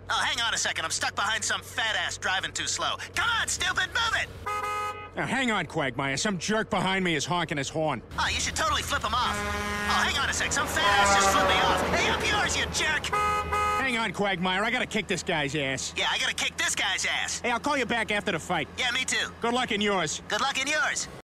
Oh, hang on a second. I'm stuck behind some fat ass driving too slow. Come on, stupid, move it! Now, hang on, Quagmire. Some jerk behind me is honking his horn. Oh, you should totally flip him off. Oh, hang on a sec. Some fat ass just flipped me off. Hey, up yours, you jerk! Hang on, Quagmire. I gotta kick this guy's ass. Yeah, I gotta kick this guy's ass. Hey, I'll call you back after the fight. Yeah, me too. Good luck in yours. Good luck in yours.